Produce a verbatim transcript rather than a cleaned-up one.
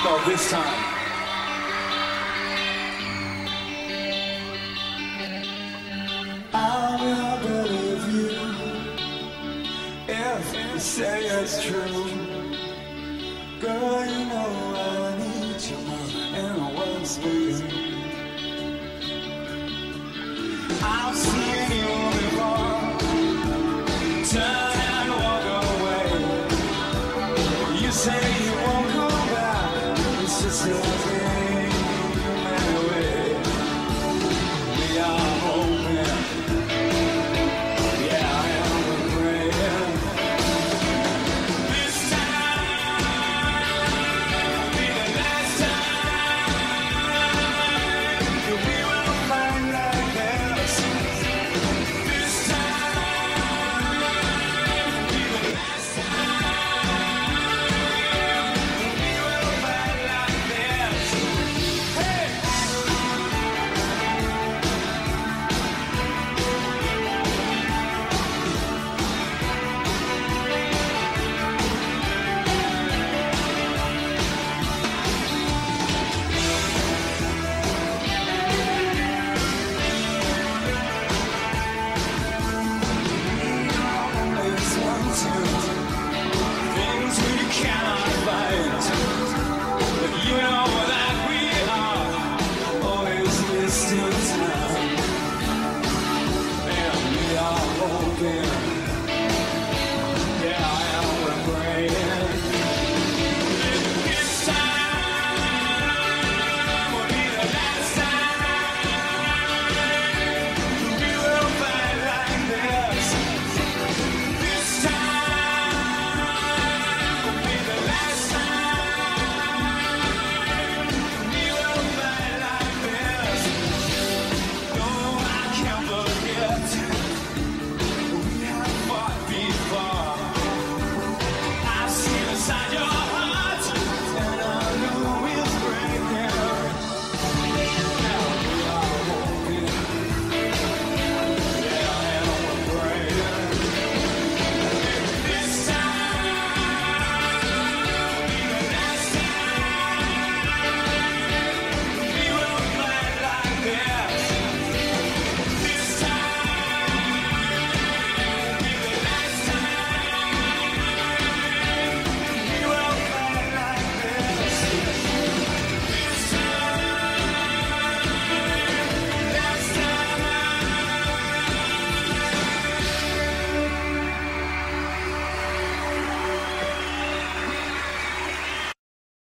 No, this time. I will believe you if you say it's true. Girl, you know I need you more and I was for you. I've seen you before. Turn and walk away. You say you won't come back. It's just your dream anyway. We are hoping. Yeah, I am praying. This time will be the last time that we will find like this. This time will be the last time that we will find like this. Hey! It's one, two things we cannot fight, but you know that we are always still time, and we are hoping. Yeah, I am praying. This time will be the last time we will fight like this. This time will be the last time we will fight like this. No, I can't forget we have fought before. I've seen inside your